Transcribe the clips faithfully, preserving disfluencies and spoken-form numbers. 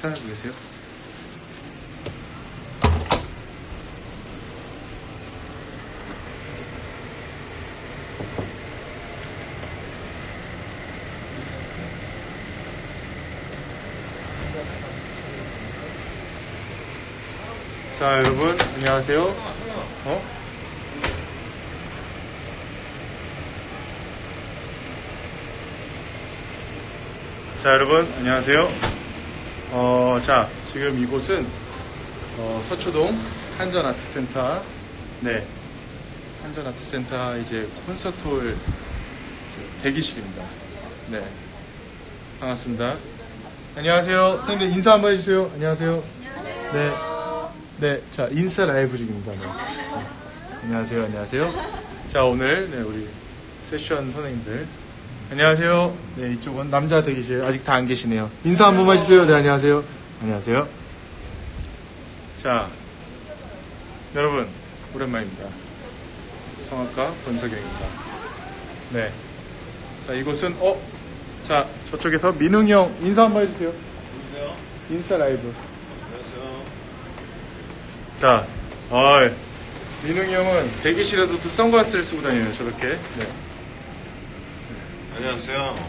인사하고 계세요? 자, 여러분 안녕하세요. 어? 자, 여러분 안녕하세요. 어, 자, 지금 이곳은 어, 서초동 한전아트센터, 네, 한전아트센터 이제 콘서트홀 대기실입니다. 네, 반갑습니다. 안녕하세요. 선생님 인사 한번 해주세요. 안녕하세요. 네, 네, 자, 인스타 라이브 중입니다. 네. 네. 안녕하세요. 안녕하세요. 자, 오늘 네, 우리 세션 선생님들. 안녕하세요. 네, 이쪽은 남자 대기실. 아직 다 안 계시네요. 인사 한 번만 해주세요. 네, 안녕하세요. 안녕하세요. 자, 여러분, 오랜만입니다. 성악가 권석영입니다. 네. 자, 이곳은, 어? 자, 저쪽에서 민웅이 형 인사 한 번 해주세요. 안녕하세요. 인스타 라이브. 안녕하세요. 자, 아, 민웅이 형은 대기실에서도 선글라스를 쓰고 다녀요. 저렇게. 네. 안녕하세요.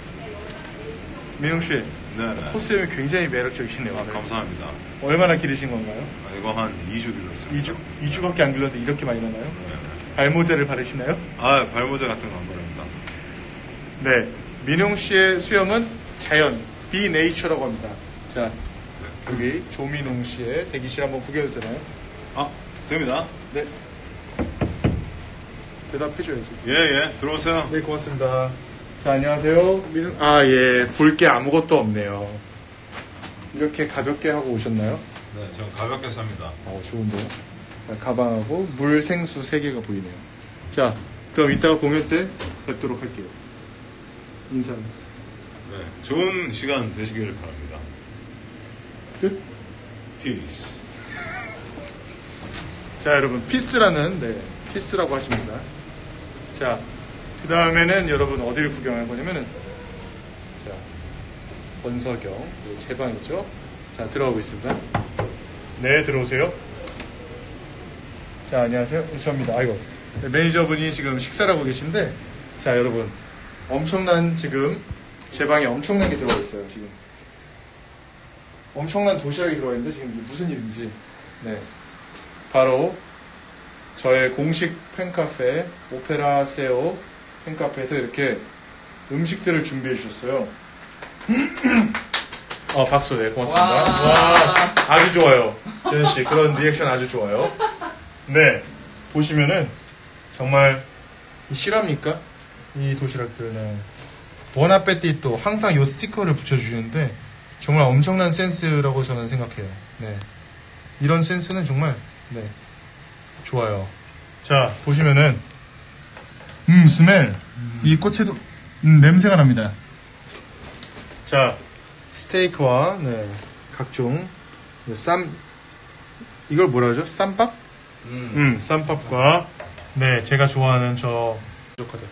민웅 씨, 네네. 코스염이 굉장히 매력적이시네요. 아, 감사합니다. 얼마나 기르신 건가요? 아, 이거 한 이 주 길렀습니다. 이 주, 이 주밖에 안 길렀는데 이렇게 많이 나나요? 네네. 발모제를 바르시나요? 아, 발모자 같은 거 안 바릅니다. 네. 민웅 씨의 수염은 자연, 비 네이처라고 합니다. 자, 여기 조민웅 씨의 대기실 한번 구경해도 되나요? 아, 됩니다. 네. 대답해줘야지. 예, 예. 들어오세요. 네, 고맙습니다. 자, 안녕하세요. 민웅, 아, 예. 볼 게 아무것도 없네요. 이렇게 가볍게 하고 오셨나요? 네, 전 가볍게 삽니다. 어, 좋은데요? 자, 가방하고 물, 생수 세 개가 보이네요. 자, 그럼 이따가 공연 때 뵙도록 할게요. 인사. 네, 좋은 시간 되시길 바랍니다. 끝? 피스. 자, 여러분, 피스라는, 네, 피스라고 하십니다. 자, 그 다음에는 여러분 어디를 구경할 거냐면은, 자, 권석영, 네, 제 방이죠. 자, 들어가고 있습니다. 네, 들어오세요. 자, 안녕하세요. 저입니다. 아이고. 네, 매니저분이 지금 식사를 하고 계신데, 자, 여러분, 엄청난 지금, 제 방에 엄청난 게 들어가 있어요, 지금. 엄청난 도시락이 들어가 있는데, 지금 이게 무슨 일인지. 네. 바로, 저의 공식 팬카페, 오페라 세오 팬카페에서 이렇게 음식들을 준비해 주셨어요. 어, 박수, 네, 고맙습니다. 와, 와 아주 좋아요. 재현씨, 그런 리액션 아주 좋아요. 네, 보시면은, 정말, 실합니까? 이 도시락들, 네. 보나페티또, 항상 이 스티커를 붙여주시는데, 정말 엄청난 센스라고 저는 생각해요. 네. 이런 센스는 정말, 네. 좋아요. 자, 보시면은, 음, 스멜. 이 꽃에도, 음, 냄새가 납니다. 자, 스테이크와, 네, 각종, 네, 쌈, 이걸 뭐라 그러죠? 쌈밥? 음, 음 쌈밥과, 네, 제가 좋아하는 저, 부족하다.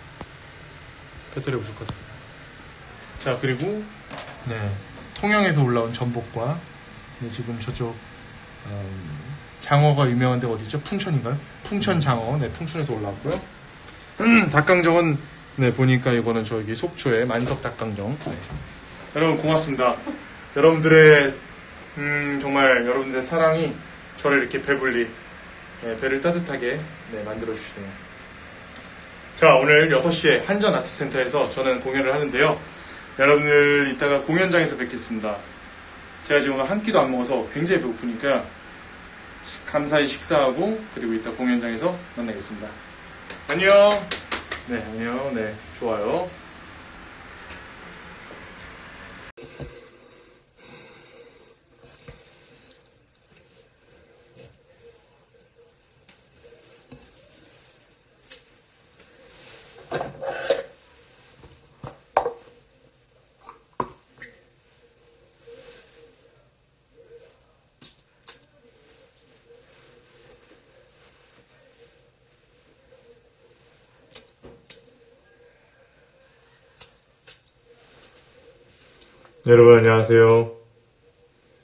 배터리 부족하다. 자, 그리고, 네, 통영에서 올라온 전복과, 네, 지금 저쪽, 음, 장어가 유명한 데가 어디죠? 풍천인가요? 풍천 장어. 네, 풍천에서 올라왔고요. 음, 닭강정은, 네, 보니까 이거는 저기 속초의 만석 닭강정. 네. 여러분, 고맙습니다. 여러분들의, 음, 정말 여러분들의 사랑이 저를 이렇게 배불리, 네, 배를 따뜻하게, 네, 만들어주시네요. 자, 오늘 여섯 시에 한전아트센터에서 저는 공연을 하는데요. 여러분들 이따가 공연장에서 뵙겠습니다. 제가 지금 오늘 한 끼도 안 먹어서 굉장히 배고프니까 감사히 식사하고 그리고 이따 공연장에서 만나겠습니다. 안녕. 네, 안녕. 네, 좋아요. 여러분 안녕하세요.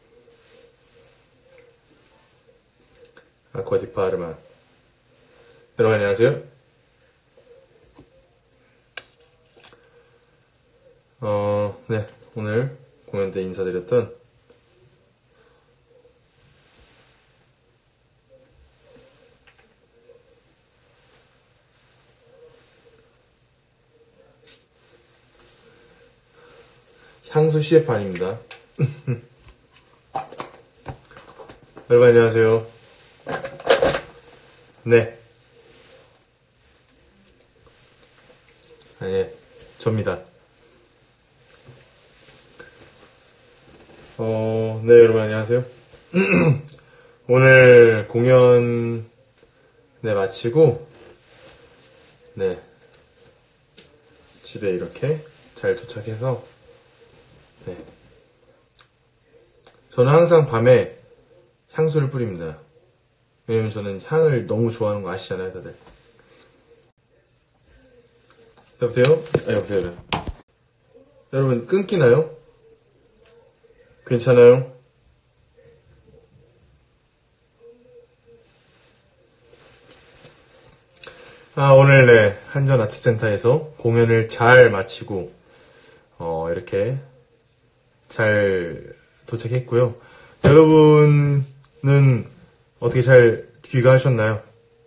바르마. 여러분 안녕하세요. 어, 네. 오늘 공연 때 인사드렸던 향수 씨에프판입니다. 여러분 안녕하세요. 네. 아니, 접니다. 어, 네, 여러분 안녕하세요. 오늘 공연, 네, 마치고, 네, 집에 이렇게 잘 도착해서, 네. 저는 항상 밤에 향수를 뿌립니다. 왜냐면 저는 향을 너무 좋아하는 거 아시잖아요, 다들. 여보세요? 아, 여보세요, 여러분. 여러분, 끊기나요? 괜찮아요? 아, 오늘 네, 한전 아트센터에서 공연을 잘 마치고, 어, 이렇게 잘 도착했고요. 여러분은 어떻게 잘 귀가하셨나요?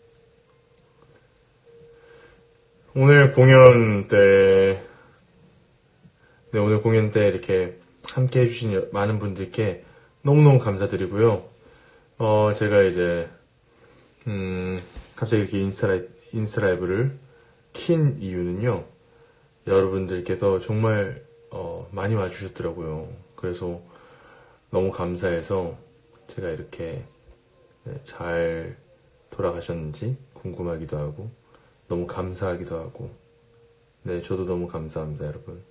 오늘 공연 때, 네, 오늘 공연 때 이렇게 함께 해주신 많은 분들께 너무너무 감사드리고요. 어, 제가 이제, 음, 갑자기 이렇게 인스타, 라이, 인스타 라이브를 킨 이유는요. 여러분들께서 정말, 어, 많이 와주셨더라고요. 그래서 너무 감사해서 제가 이렇게 네, 잘 돌아가셨는지 궁금하기도 하고, 너무 감사하기도 하고, 네, 저도 너무 감사합니다, 여러분.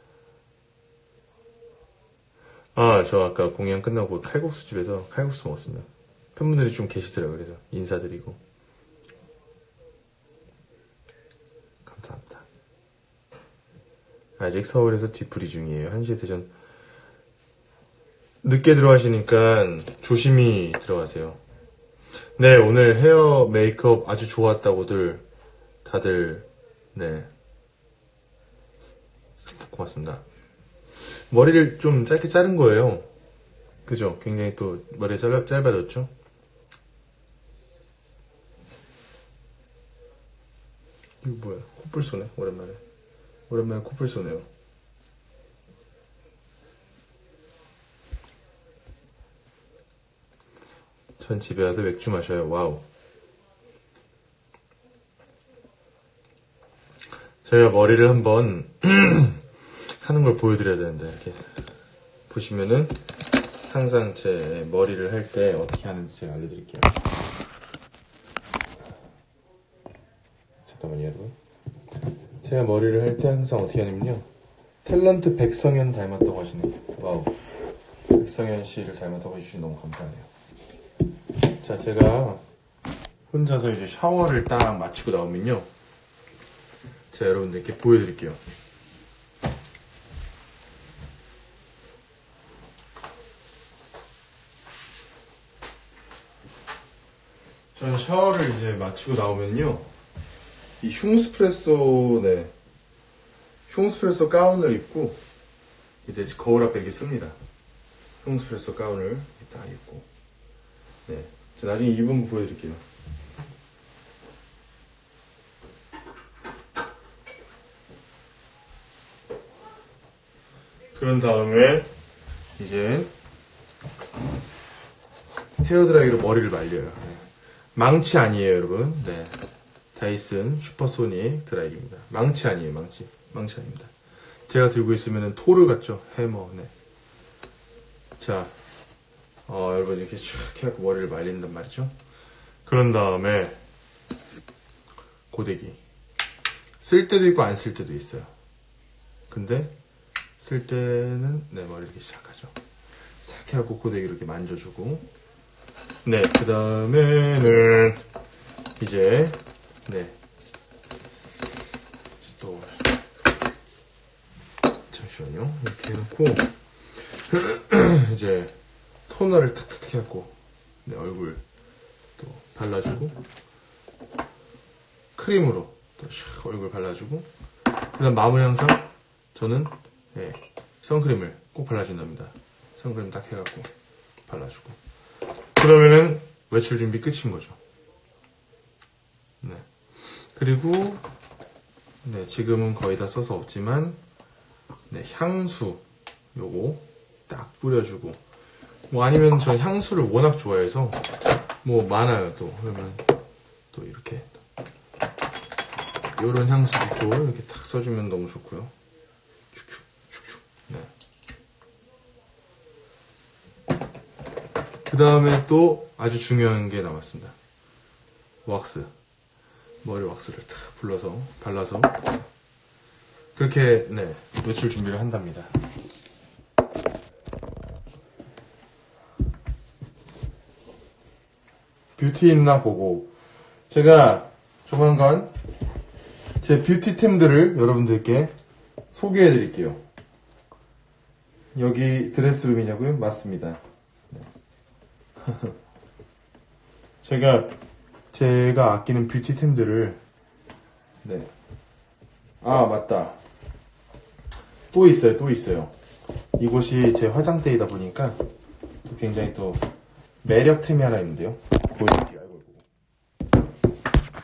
아, 저 아까 공연 끝나고 칼국수 집에서 칼국수 먹었습니다. 팬분들이 좀 계시더라고요. 그래서 인사드리고. 감사합니다. 아직 서울에서 뒤풀이 중이에요. 한 시에 대전. 늦게 들어가시니까 조심히 들어가세요. 네, 오늘 헤어 메이크업 아주 좋았다고들 다들, 네. 고맙습니다. 머리를 좀 짧게 자른 거예요. 그죠? 굉장히 또 머리가 짧아, 짧아졌죠? 이거 뭐야? 코뿔 쏘네, 오랜만에. 오랜만에 코뿔 쏘네요. 전 집에 와서 맥주 마셔요. 와우. 제가 머리를 한번 하는 걸 보여드려야 되는데, 이렇게 보시면은 항상 제 머리를 할 때 어떻게 하는지 제가 알려드릴게요. 잠깐만요, 여러분. 제가 머리를 할 때 항상 어떻게 하냐면요, 탤런트 백성현 닮았다고 하시네요. 와우. 백성현 씨를 닮았다고 해주시니 너무 감사하네요. 자, 제가 혼자서 이제 샤워를 딱 마치고 나오면요, 제가 여러분들께 보여드릴게요. 저는 샤워를 이제 마치고 나오면요, 이 흉스프레소, 네, 흉스프레소 가운을 입고 이제 거울 앞에 이렇게 씁니다. 흉스프레소 가운을 이렇게 딱 입고, 네, 저 나중에 입은 거 보여드릴게요. 그런 다음에 이제 헤어드라이기로 머리를 말려요. 네. 망치 아니에요, 여러분. 네, 다이슨 슈퍼소닉 드라이기입니다. 망치 아니에요, 망치. 망치 아닙니다. 제가 들고 있으면 토르 같죠? 해머. 네. 자, 어, 여러분 이렇게 쭉 해갖고 머리를 말린단 말이죠. 그런 다음에 고데기. 쓸 때도 있고 안 쓸 때도 있어요. 근데 쓸 때는 네, 머리 이렇게 시작하죠. 싹 해갖고 고데기 이렇게 만져주고, 네, 그 다음에는 이제 네, 또 잠시만요. 이렇게 해놓고 이제 토너를 탁탁 해갖고 네, 얼굴 또 발라주고, 크림으로 또 샥 얼굴 발라주고, 그 다음 마무리 항상 저는 예, 선크림을 꼭 발라준답니다. 선크림 딱 해갖고 발라주고. 그러면은 외출 준비 끝인 거죠. 네. 그리고 네, 지금은 거의 다 써서 없지만 네, 향수 요거 딱 뿌려주고, 뭐 아니면 전 향수를 워낙 좋아해서 뭐 많아요. 또 그러면 또 이렇게 요런 향수도 또 이렇게 탁 써주면 너무 좋고요. 네. 그 다음에 또 아주 중요한 게 남았습니다. 왁스. 머리 왁스를 탁 불러서 발라서 그렇게 네, 외출 준비를 한답니다. 뷰티 있나 보고, 제가 조만간 제 뷰티템들을 여러분들께 소개해 드릴게요. 여기 드레스룸이냐고요? 맞습니다. 네. 제가 제가 아끼는 뷰티템들을 네. 아 맞다, 또 있어요 또 있어요. 이곳이 제 화장대이다 보니까 또 굉장히 또 매력템이 하나 있는데요. 보여드릴게요. 이걸 보고.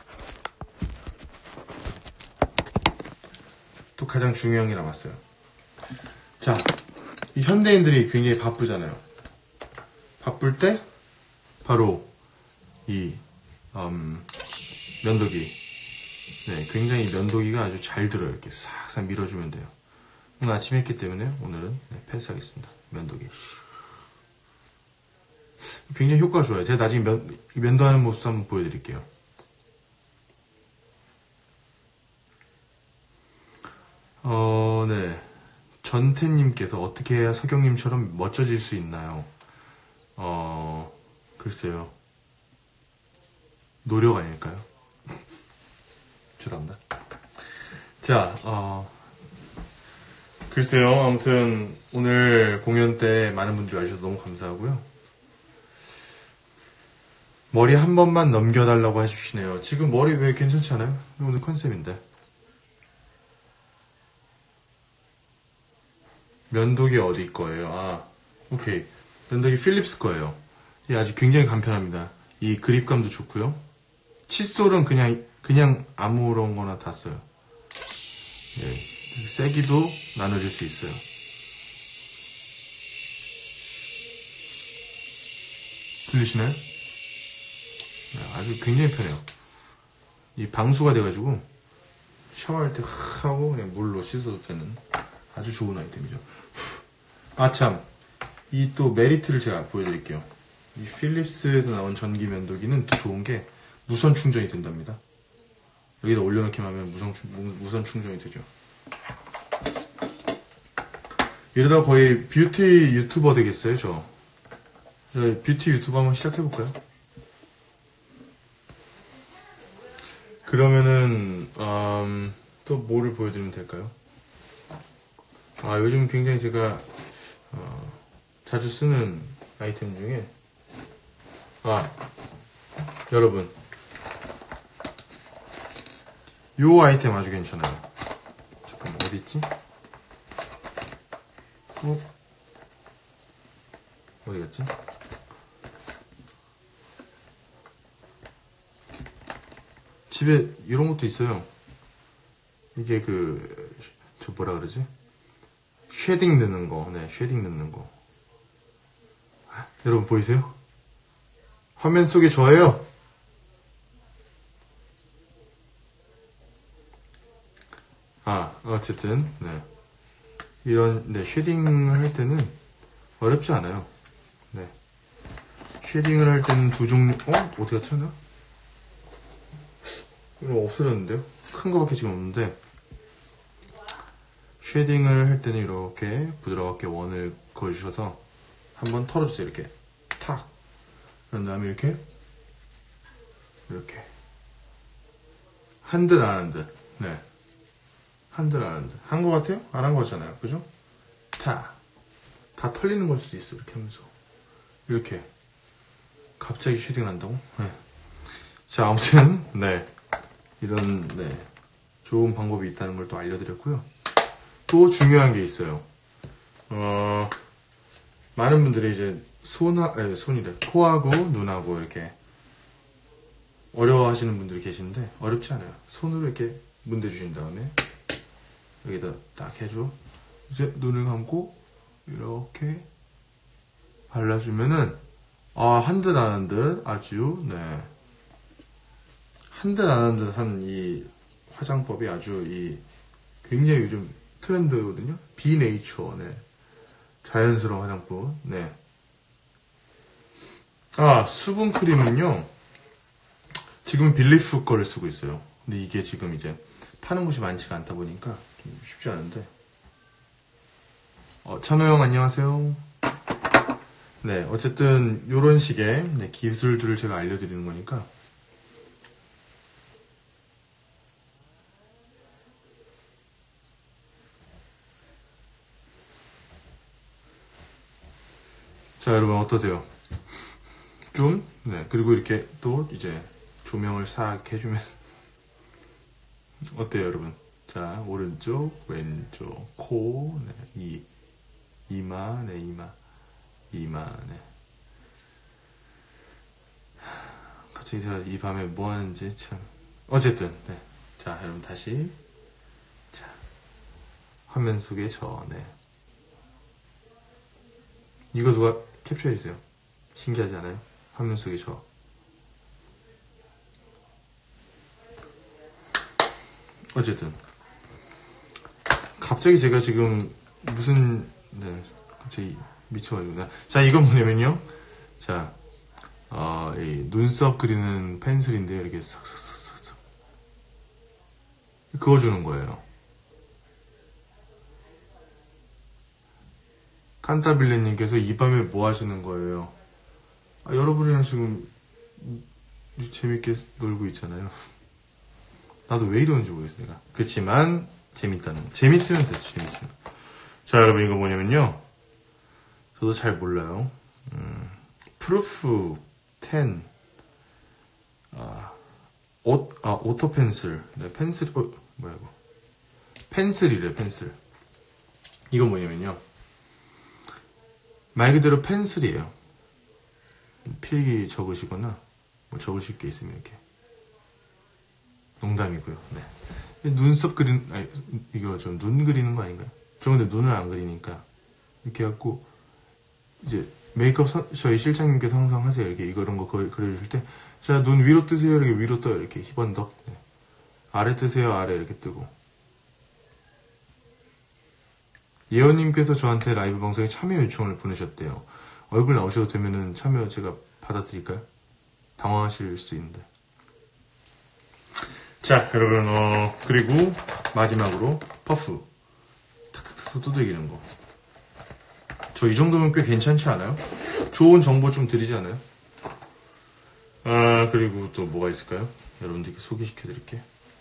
또 가장 중요한 게 남았어요. 자, 이 현대인들이 굉장히 바쁘잖아요. 바쁠 때 바로 이 음, 면도기, 네, 굉장히 면도기가 아주 잘 들어요. 이렇게 싹싹 밀어주면 돼요. 오늘 아침에 했기 때문에 오늘은 네, 패스하겠습니다. 면도기. 굉장히 효과가 좋아요. 제가 나중에 면, 면도하는 모습도 한번 보여드릴게요. 어, 네. 전태님께서 어떻게 해야 석영님처럼 멋져질 수 있나요? 어, 글쎄요. 노력 아닐까요? 죄송합니다. 자, 어, 글쎄요. 아무튼 오늘 공연 때 많은 분들이 와주셔서 너무 감사하고요. 머리 한 번만 넘겨달라고 해주시네요. 지금 머리 왜 괜찮지 않아요? 오늘 컨셉인데. 면도기 어디 거예요? 아, 오케이. 면도기 필립스 거예요. 이 아주 굉장히 간편합니다. 이 그립감도 좋고요. 칫솔은 그냥 그냥 아무런 거나 다 써요. 예, 세기도 나눠줄 수 있어요. 들리시나요? 네, 아주 굉장히 편해요. 이 방수가 돼가지고 샤워할 때 하고 그냥 물로 씻어도 되는 아주 좋은 아이템이죠. 아 참, 이 또 메리트를 제가 보여드릴게요. 이 필립스에서 나온 전기 면도기는 또 좋은 게 무선 충전이 된답니다. 여기다 올려놓기만 하면 무선, 무선 충전이 되죠. 이러다 거의 뷰티 유튜버 되겠어요, 저. 저 뷰티 유튜버 한번 시작해볼까요? 그러면은, 음, 또 뭐를 보여드리면 될까요? 아, 요즘 굉장히 제가, 어, 자주 쓰는 아이템 중에, 아, 여러분. 요 아이템 아주 괜찮아요. 잠깐만, 어디있지? 어? 어디 갔지? 집에 이런 것도 있어요. 이게 그, 저 뭐라 그러지? 쉐딩 넣는 거. 네, 쉐딩 넣는 거. 여러분 보이세요? 화면 속에 저예요. 아, 어쨌든, 네. 이런, 네, 쉐딩을 할 때는 어렵지 않아요. 네. 쉐딩을 할 때는 두 종류, 어? 어디 갔지, 나? 이거 없어졌는데요? 큰 거밖에 지금 없는데, 쉐딩을 할 때는 이렇게 부드럽게 원을 그어주셔서 한번 털어주세요. 이렇게 탁. 그런 다음에 이렇게 이렇게 한 듯 안 한 듯. 네. 한 듯 안 한 듯. 한 거 같아요? 안 한 거잖아요. 그죠? 탁. 다 털리는 걸 수도 있어. 이렇게 하면서 이렇게 갑자기 쉐딩을 한다고? 네. 자, 아무튼, 네. 이런, 네. 좋은 방법이 있다는 걸 또 알려드렸고요. 또 중요한 게 있어요. 어, 많은 분들이 이제 손하, 아니, 손이래. 코하고 눈하고 이렇게 어려워하시는 분들이 계신데, 어렵지 않아요. 손으로 이렇게 문대주신 다음에, 여기다 딱 해줘. 이제 눈을 감고, 이렇게 발라주면은, 아, 한 듯 안 한 듯 아주, 네. 한 듯 안 한 듯 한 이 화장법이 아주 이 굉장히 요즘 트렌드거든요. 비네이처, 네. 자연스러운 화장법, 네. 아, 수분크림은요, 지금 빌리프 거를 쓰고 있어요. 근데 이게 지금 이제 파는 곳이 많지가 않다 보니까 좀 쉽지 않은데. 어, 찬호 형 안녕하세요. 네, 어쨌든 요런 식의 네, 기술들을 제가 알려드리는 거니까. 자, 여러분 어떠세요? 좀? 네, 그리고 이렇게 또 이제 조명을 싹 해주면 어때요, 여러분? 자, 오른쪽, 왼쪽, 코, 네, 이, 이마, 네, 이마, 이마, 네. 갑자기 제가 이 밤에 뭐 하는지 참. 어쨌든, 네. 자, 여러분 다시. 자, 화면 속에 저, 네. 이거 누가 캡처해주세요. 신기하지 않아요? 화면 속에 저. 어쨌든. 갑자기 제가 지금 무슨, 네, 갑자기 미쳐가지고. 자, 이건 뭐냐면요. 자, 어, 이 눈썹 그리는 펜슬인데요. 이렇게 싹싹싹싹. 그어주는 거예요. 칸타빌레님께서 이 밤에 뭐 하시는 거예요? 아, 여러분이랑 지금 재밌게 놀고 있잖아요. 나도 왜 이러는지 모르겠어, 내가. 그렇지만, 재밌다는. 재밌으면 됐죠, 재밌으면. 자, 여러분, 이거 뭐냐면요. 저도 잘 몰라요. 음, 프루프 텐. 아, 오, 아, 오토 펜슬. 네, 펜슬, 어, 뭐야, 이거. 펜슬이래, 펜슬. 이건 뭐냐면요. 말 그대로 펜슬이에요. 필기 적으시거나, 뭐 적으실 게 있으면 이렇게. 농담이고요. 네. 눈썹 그리는, 아니, 이거 좀 눈 그리는 거 아닌가요? 저 근데 눈을 안 그리니까. 이렇게 해갖고, 이제, 메이크업, 서, 저희 실장님께서 항상 하세요. 이렇게, 이거, 이런 거 그려, 그려주실 때. 자, 눈 위로 뜨세요. 이렇게 위로 떠요. 이렇게, 희번덕. 네. 아래 뜨세요. 아래 이렇게 뜨고. 예원님께서 저한테 라이브 방송에 참여 요청을 보내셨대요. 얼굴 나오셔도 되면은 참여 제가 받아드릴까요? 당황하실 수도 있는데. 자, 여러분, 어, 그리고 마지막으로 퍼프. 탁탁탁 두들기는 거. 저 이 정도면 꽤 괜찮지 않아요? 좋은 정보 좀 드리지 않아요? 아, 그리고 또 뭐가 있을까요? 여러분들께 소개시켜 드릴게요.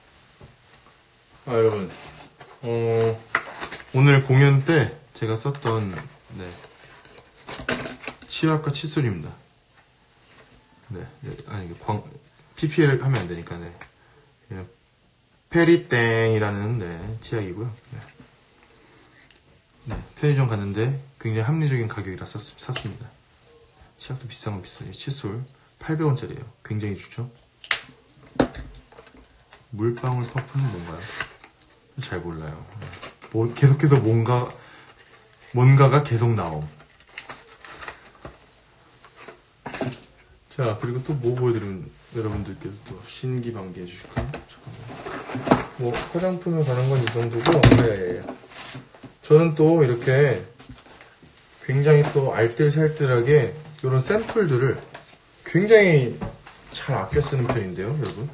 아, 여러분, 어, 오늘 공연 때 제가 썼던, 네, 치약과 칫솔입니다. 네, 네 아니, 광, 피피엘 하면 안 되니까, 네. 그냥 페리땡이라는, 네, 치약이고요. 네. 네, 편의점 갔는데 굉장히 합리적인 가격이라 샀, 샀습니다. 치약도 비싼 건 비싸요. 칫솔 팔백 원짜리예요. 굉장히 좋죠? 물방울 퍼프는 뭔가요? 잘 몰라요. 뭐, 계속해서 뭔가, 뭔가가 계속 나옴. 자, 그리고 또 뭐 보여드리면 여러분들께서 또 신기방기 해주실까요? 잠깐만. 뭐, 화장품에 관한 건 이 정도고, 네. 저는 또 이렇게 굉장히 또 알뜰살뜰하게 이런 샘플들을 굉장히 잘 아껴 쓰는 편인데요, 여러분.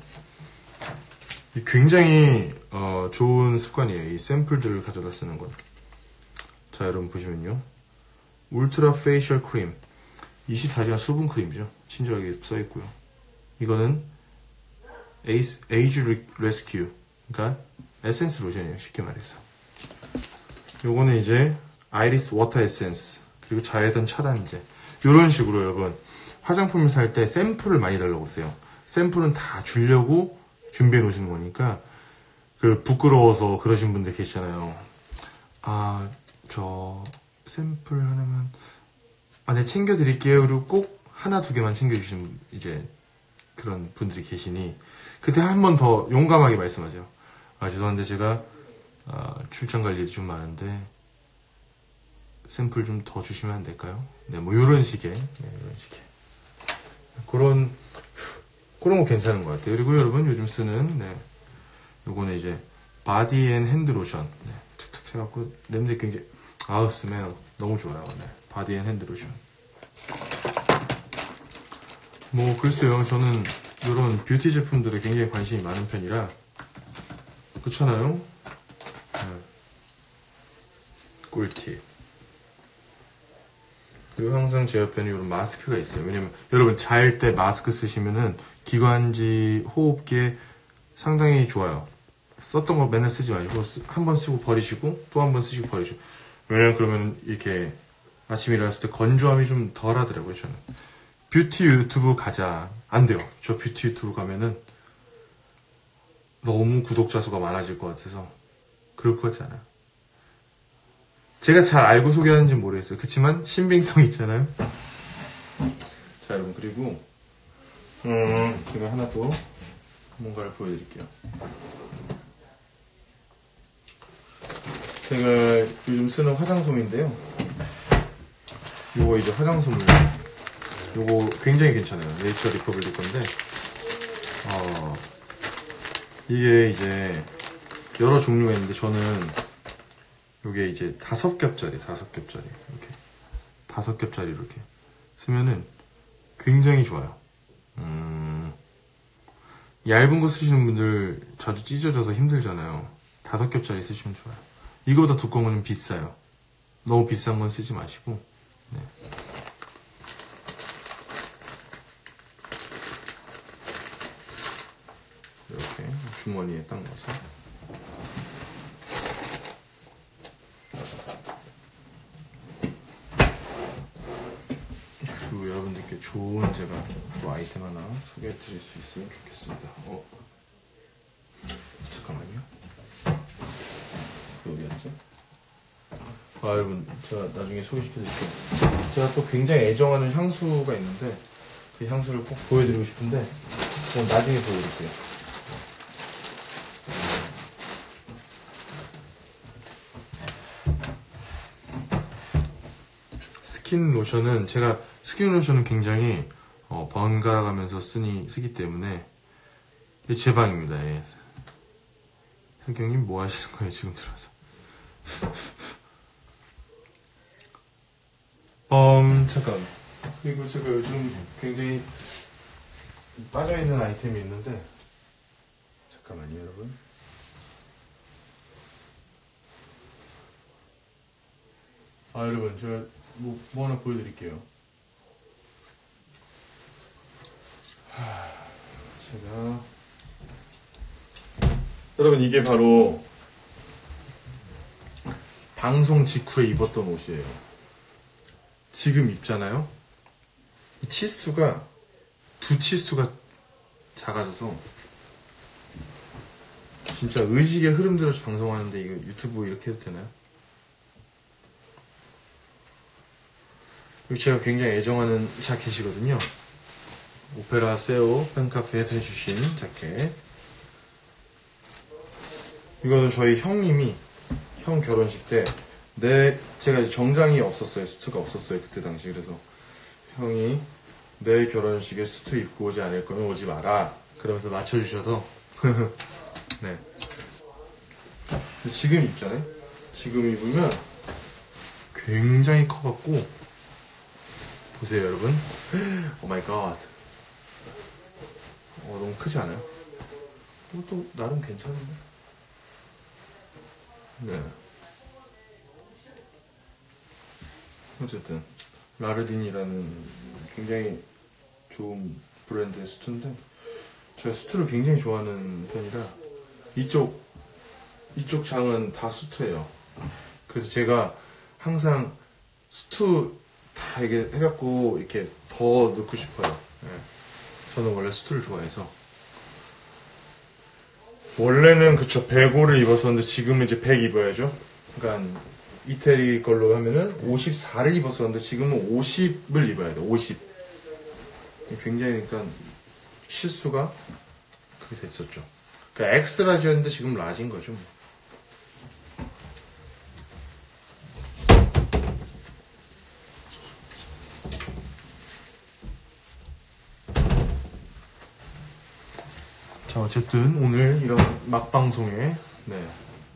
굉장히 어, 좋은 습관이에요. 이 샘플들을 가져다 쓰는 건. 자, 여러분 보시면요. 울트라 페이셜 크림 이십사 시간 수분 크림이죠. 친절하게 써있고요. 이거는 에이스, 에이지 레스큐, 그러니까 에센스 로션이에요. 쉽게 말해서. 요거는 이제 아이리스 워터 에센스, 그리고 자외선 차단제. 이런 식으로 여러분 화장품을 살 때 샘플을 많이 달라고 했어요. 샘플은 다 주려고 준비해 놓으시는 거니까, 그 부끄러워서 그러신 분들 계시잖아요. 아, 저 샘플 하나만, 아, 네, 챙겨드릴게요. 그리고 꼭 하나, 두 개만 챙겨주시는 이제 그런 분들이 계시니, 그때 한 번 더 용감하게 말씀하죠. 아, 죄송한데 제가 아, 출장 갈 일이 좀 많은데 샘플 좀 더 주시면 안 될까요? 네, 뭐 이런 식의, 네, 이런 식의 그런 그런 거 괜찮은 것 같아요. 그리고 여러분 요즘 쓰는 네, 요거는 이제 바디 앤 핸드 로션. 네, 툭툭 해갖고 냄새 굉장히 아우 스멜 너무 좋아요. 네, 바디 앤 핸드 로션. 뭐 글쎄요, 저는 이런 뷰티 제품들에 굉장히 관심이 많은 편이라 그렇잖아요. 네. 꿀팁. 그리고 항상 제 옆에는 이런 마스크가 있어요. 왜냐면 여러분 잘 때 마스크 쓰시면은 기관지, 호흡기에 상당히 좋아요. 썼던 거 맨날 쓰지 마시고 한 번 쓰고 버리시고 또 한 번 쓰시고 버리시고. 왜냐면 그러면 이렇게 아침에 일어났을 때 건조함이 좀 덜 하더라고요, 저는. 뷰티 유튜브 가자. 안 돼요. 저 뷰티 유튜브 가면은 너무 구독자 수가 많아질 것 같아서 그럴 것 같지 않아요. 제가 잘 알고 소개하는지 모르겠어요. 그렇지만 신빙성 있잖아요. 자, 여러분, 그리고 음, 제가 하나 더 뭔가를 보여드릴게요. 제가 요즘 쓰는 화장솜인데요. 요거 이제 화장솜을 요거 굉장히 괜찮아요. 네이처 리퍼블릭 건데 어, 이게 이제 여러 종류가 있는데 저는 요게 이제 다섯 겹짜리 다섯 겹짜리 이렇게 다섯 겹짜리 이렇게 쓰면은 굉장히 좋아요. 음, 얇은 거 쓰시는 분들 자주 찢어져서 힘들잖아요. 다섯 겹짜리 쓰시면 좋아요. 이거보다 두꺼운 거는 비싸요. 너무 비싼 건 쓰지 마시고. 네. 이렇게 주머니에 딱 넣어서 그리고 여러분들께 좋은 제가 또 아이템 하나 소개해 드릴 수 있으면 좋겠습니다. 어? 잠깐만요. 어디였죠? 아, 여러분 제가 나중에 소개시켜 드릴게요. 제가 또 굉장히 애정하는 향수가 있는데 그 향수를 꼭 보여드리고 싶은데 그건 나중에 보여드릴게요. 스킨 로션은 제가 스킨 로션은 굉장히 어, 번갈아 가면서 쓰니 쓰기 때문에 제 방입니다. 예. 현경님 뭐 하시는 거예요 지금 들어서? 음 잠깐. 그리고 제가 요즘 굉장히 빠져있는 아이템이 있는데 잠깐만요 여러분. 아 여러분 제가 뭐, 뭐 하나 보여드릴게요. 하, 제가 여러분 이게 바로 방송 직후에 입었던 옷이에요. 지금 입잖아요. 이 치수가 두 치수가 작아져서 진짜 의식의 흐름대로 방송하는데 이거 유튜브 이렇게 해도 되나요? 이거 제가 굉장히 애정하는 자켓이거든요. 오페라 세오 팬카페에서 해주신 자켓. 이거는 저희 형님이 형 결혼식 때 내 제가 정장이 없었어요. 수트가 없었어요. 그때 당시. 그래서 형이 내 결혼식에 수트 입고 오지 않을 거면 오지 마라. 그러면서 맞춰주셔서 네. 지금 입잖아요. 지금 입으면 굉장히 커갖고 보세요 여러분. 오 마이 갓. 어, 너무 크지 않아요? 이것도 나름 괜찮은데. 네. 어쨌든 라르딘이라는 굉장히 좋은 브랜드의 수트인데 제가 수트를 굉장히 좋아하는 편이라 이쪽 이쪽 장은 다 수트예요. 그래서 제가 항상 수트 다 이게 해갖고 이렇게 더 넣고 싶어요. 네. 저는 원래 수트를 좋아해서. 원래는 그쵸 백오를 입었었는데 지금은 이제 백 입어야죠. 그러니까 이태리 걸로 하면은 오십사를 입었었는데 지금은 오십을 입어야 돼. 오십. 굉장히 그러니까 실수가 그렇게 됐었죠. 그러니까 엑스라지였는데 지금 라지인 거죠. 뭐. 자, 어쨌든 오늘 이런 막방송에 네.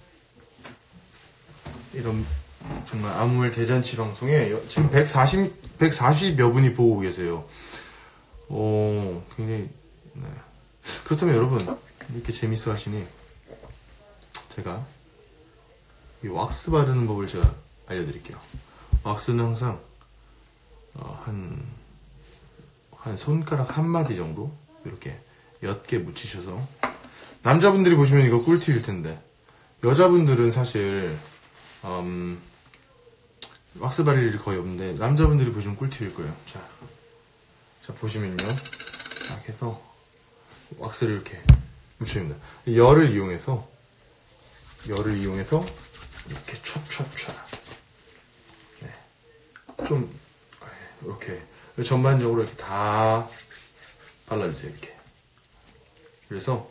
이런 정말 아무 말 대잔치 방송에 지금 백사십, 백사십여 분이 보고 계세요. 오, 굉장히 네. 그렇다면 여러분 이렇게 재밌어 하시니 제가 이 왁스 바르는 법을 제가 알려드릴게요. 왁스는 항상 어, 한, 한 손가락 한 마디 정도 이렇게 옅게 묻히셔서 남자분들이 보시면 이거 꿀팁일 텐데 여자분들은 사실 음, 왁스 바를 일이 거의 없는데 남자분들이 보시면 꿀팁일 거예요. 자, 자 보시면요 딱 해서 왁스를 이렇게 묻힙니다. 열을 이용해서 열을 이용해서 이렇게 촥촥촥 네. 좀 이렇게 전반적으로 이렇게 다 발라주세요. 이렇게 그래서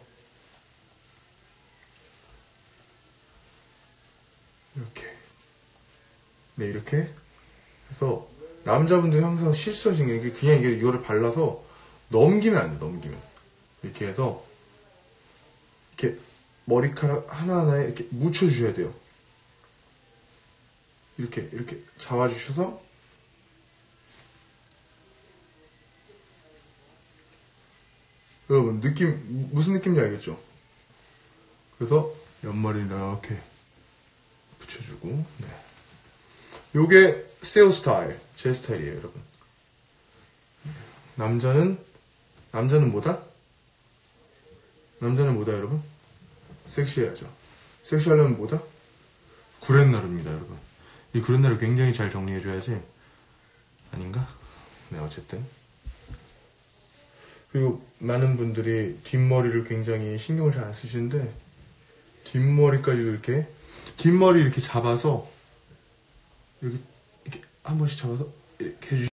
이렇게 네 이렇게 해서 남자분들이 항상 실수하시는 게 그냥 이게 이거를 발라서 넘기면 안 돼. 넘기면 이렇게 해서 이렇게 머리카락 하나하나에 이렇게 묻혀주셔야 돼요. 이렇게 이렇게 잡아주셔서 여러분 느낌 무슨 느낌인지 알겠죠? 그래서 옆머리 이렇게 붙여주고 네. 요게 세오 스타일 제 스타일이에요 여러분. 남자는 남자는 뭐다? 남자는 뭐다 여러분? 섹시해야죠. 섹시하려면 뭐다? 구렛나루입니다 여러분. 이 구렛나루 굉장히 잘 정리해줘야지 아닌가? 네 어쨌든 그리고 많은 분들이 뒷머리를 굉장히 신경을 잘 안 쓰시는데 뒷머리까지 이렇게 뒷머리 이렇게 잡아서 이렇게, 이렇게 한 번씩 잡아서 이렇게 해주시면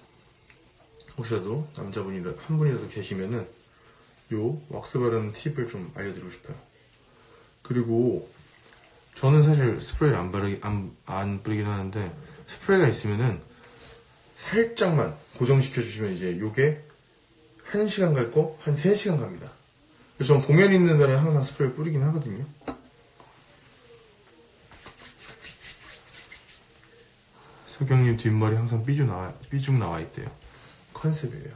혹시라도 남자분이라도 한 분이라도 계시면은 요 왁스 바르는 팁을 좀 알려드리고 싶어요. 그리고 저는 사실 스프레이를 안 바르기 안, 안 뿌리긴 하는데 스프레이가 있으면은 살짝만 고정시켜 주시면 이제 요게 한 시간 갈 거 한 세 시간 갑니다. 그래서 전 공연 있는 날에 항상 스프레이 뿌리긴 하거든요. 석영님 뒷머리 항상 삐죽 나와, 삐죽 나와 있대요. 컨셉이에요.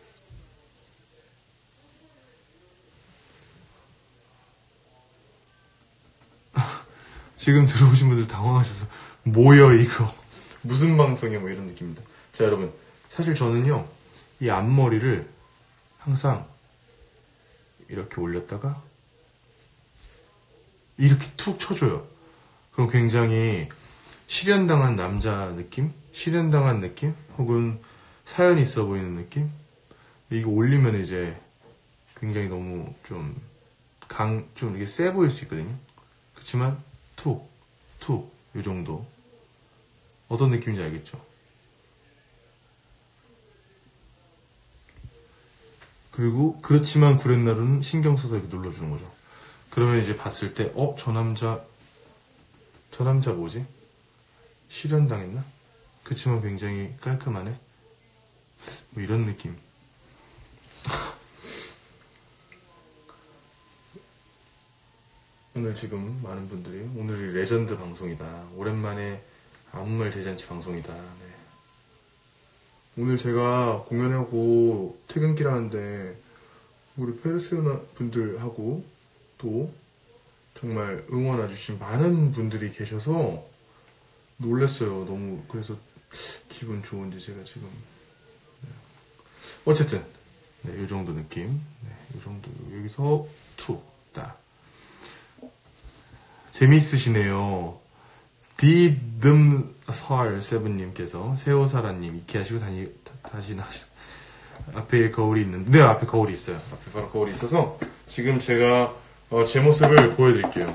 지금 들어오신 분들 당황하셔서 뭐여 이거 무슨 방송이야 뭐 이런 느낌입니다. 자 여러분 사실 저는요 이 앞머리를 항상 이렇게 올렸다가 이렇게 툭 쳐줘요. 그럼 굉장히 실현당한 남자 느낌? 실현당한 느낌? 혹은 사연 있어 보이는 느낌? 이거 올리면 이제 굉장히 너무 좀 강, 좀 이게 세 보일 수 있거든요. 그렇지만 툭, 툭, 요 정도. 어떤 느낌인지 알겠죠? 그리고 그렇지만 구렛나루는 신경 써서 이렇게 눌러주는 거죠. 그러면 이제 봤을 때 어? 저 남자 저 남자 뭐지? 실현당했나? 그렇지만 굉장히 깔끔하네? 뭐 이런 느낌. 오늘 지금 많은 분들이 오늘이 레전드 방송이다. 오랜만에 아무 말 대잔치 방송이다. 네. 오늘 제가 공연하고 퇴근길 하는데 우리 페르세우나 분들하고 또 정말 응원 와주신 많은 분들이 계셔서 놀랐어요. 너무 그래서 기분 좋은지 제가 지금 네. 어쨌든 네, 이 정도 느낌 네, 이 정도 여기서 툭 딱 재미있으시네요. 디듬설 세븐님께서 세호사라님 이케 하시고 다니, 다, 다시 나시 앞에 거울이 있는데, 네, 앞에 거울이 있어요. 앞에 바로 거울이 있어서 지금 제가 어, 제 모습을 보여드릴게요.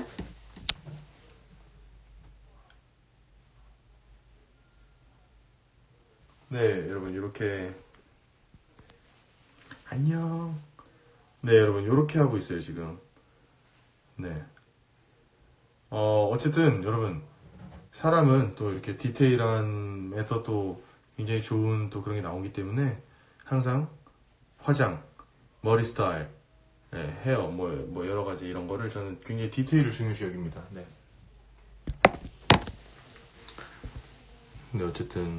네, 여러분 이렇게 안녕. 네, 여러분 이렇게 하고 있어요 지금. 네. 어, 어쨌든 여러분 사람은 또 이렇게 디테일함에서 또 굉장히 좋은 또 그런 게 나오기 때문에 항상 화장, 머리 스타일, 네, 헤어, 뭐, 뭐 여러 가지 이런 거를 저는 굉장히 디테일을 중요시 여깁니다. 네. 근데 어쨌든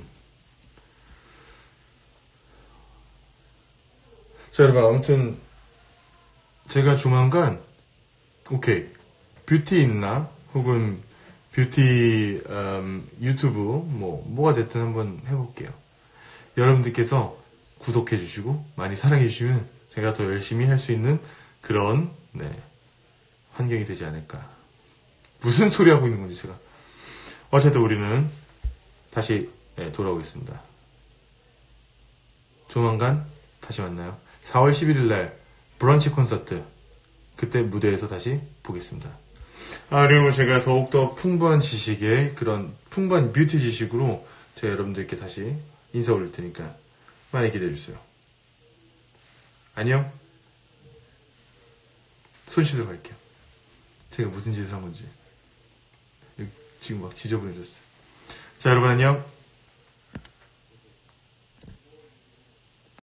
자 여러분 아무튼 제가 조만간 오케이 뷰티 있나 혹은 뷰티 음, 유튜브 뭐 뭐가 됐든 한번 해볼게요. 여러분들께서 구독해 주시고 많이 사랑해 주시면 제가 더 열심히 할 수 있는 그런 네, 환경이 되지 않을까. 무슨 소리 하고 있는 건지 제가. 어쨌든 우리는 다시 네, 돌아오겠습니다. 조만간 다시 만나요. 사월 십일일 날 브런치 콘서트 그때 무대에서 다시 보겠습니다. 아, 그리고 제가 더욱더 풍부한 지식의 그런 풍부한 뷰티 지식으로 제가 여러분들께 다시 인사 올릴 테니까 많이 기대해주세요. 안녕. 손 씻으러 갈게요. 제가 무슨 짓을 한 건지 지금 막 지저분해졌어요. 자 여러분 안녕.